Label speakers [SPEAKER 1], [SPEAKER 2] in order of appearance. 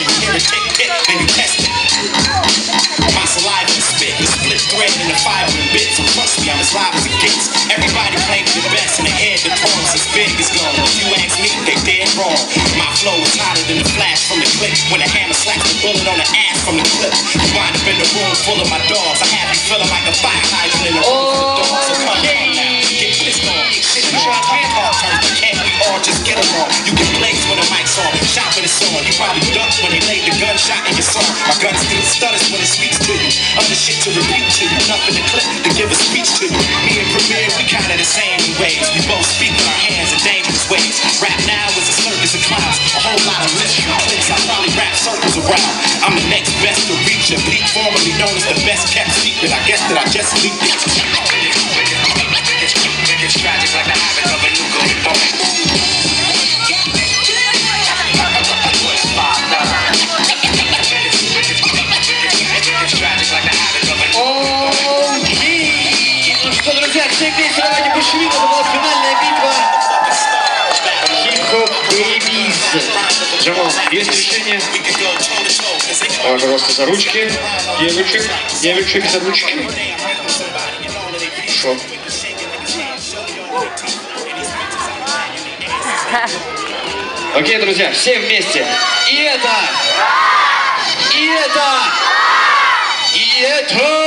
[SPEAKER 1] action. You hear it tick, tick, then you test it. My saliva is spit, the split thread in the fiber and bits. So trust me, I'm as live as it gets. Everybody claims the best in the head, the pawns as big as gone. If you ask me, they dead wrong. My flow is hotter than the flash from the clip. When the hammer slaps the bullet on the ass from the clip. You wind up in the room full of my dogs. I have you feeling like a fire hydrant in the room full of dogs. So come on now, get pissed on. You try to get hard turns, but can't we all just get along? You can blaze when the mic's on, shot when it's on. You probably ducked when they laid the gunshot in your song. My gun still stutters when it speaks to you. Other shit to repeat to you, nothing to clip to give a speech to you. Me and Premier, we kinda the same in ways. We both speak with our hands in dangerous ways. Rap now is a circus of clowns, a whole lot of mystery clips. I probably rap circles around. I'm the next best to reach a beat, formerly known as the best kept secret. I guess that I just leaked it. It's tragic like the habit of a nuclear bomb.
[SPEAKER 2] Ну что, друзья, все вместе давайте пошли. Это была финальная битва. Хип-хоп Бэйбиз. Джамал, есть решение? Давай, пожалуйста, за ручки. Девочек, за ручки. Шо? Окей, друзья, все вместе. И это! И это!